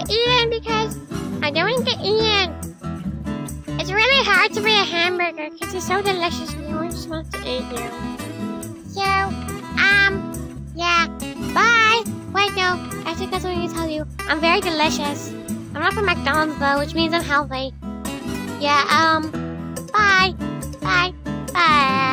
eating because I don't want to eat. It's really hard to be a hamburger because it's so delicious and no one just wants to eat you. So, yeah. Bye. Wait, no. I think that's what I need to tell you. I'm very delicious. I'm not from McDonald's though, which means I'm healthy. Yeah, bye. Bye. Bye.